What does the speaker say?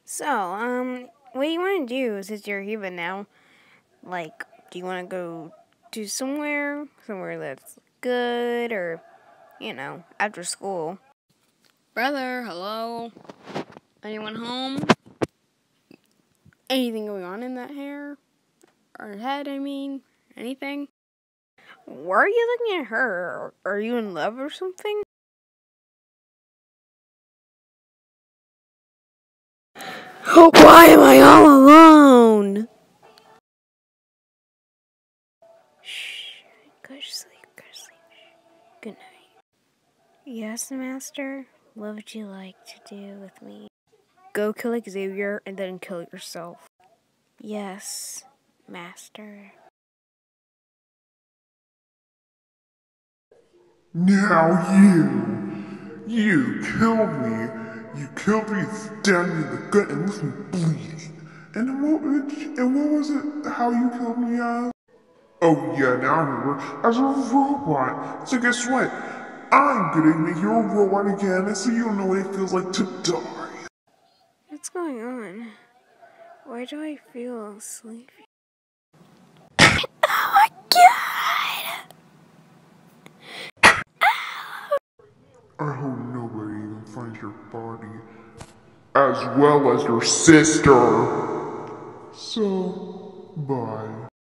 What do you want to do since you're human now? Like, do you want to go to somewhere that's good, or, after school? Brother, hello? Anyone home? Anything going on in that hair? Or head, I mean? Anything? Why are you looking at her? Are you in love or something? Why am I all alone? Shh. Go to sleep. Go to sleep. Good night. Yes, Master. What would you like to do with me? Go kill Xavier and then kill yourself. Yes, Master. Now you killed me. You killed me, stabbed me in the gut, and left me bleeding. And what was it? How you killed me as? Oh yeah, now I remember. As a robot. So guess what? I'm gonna make you a robot again, so you don't know what it feels like to die. What's going on? Why do I feel sleepy? Oh my god! I hope nobody even finds your body, as well as your sister. So, bye.